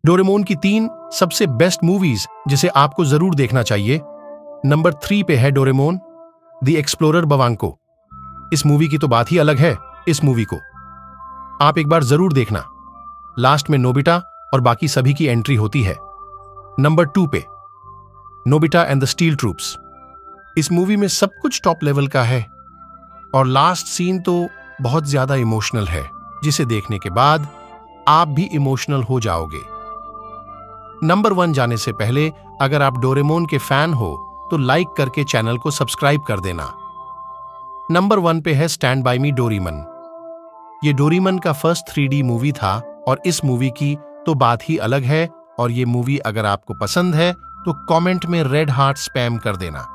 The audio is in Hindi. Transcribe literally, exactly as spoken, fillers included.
डोरेमोन की तीन सबसे बेस्ट मूवीज जिसे आपको जरूर देखना चाहिए। नंबर थ्री पे है डोरेमोन द एक्सप्लोरर बवांको। इस मूवी की तो बात ही अलग है। इस मूवी को आप एक बार जरूर देखना। लास्ट में नोबिटा और बाकी सभी की एंट्री होती है। नंबर टू पे Nobita and the steel troops. इस मूवी में सब कुछ टॉप लेवल का है और लास्ट सीन तो बहुत ज्यादा इमोशनल है, जिसे देखने के बाद आप भी इमोशनल हो जाओगे। नंबर वन जाने से पहले अगर आप डोरेमोन के फैन हो तो लाइक करके चैनल को सब्सक्राइब कर देना। नंबर वन पे है स्टैंड बाय मी डोरेमन। ये डोरेमन का फर्स्ट थ्री डी मूवी था और इस मूवी की तो बात ही अलग है। और ये मूवी अगर आपको पसंद है तो कमेंट में रेड हार्ट स्पैम कर देना।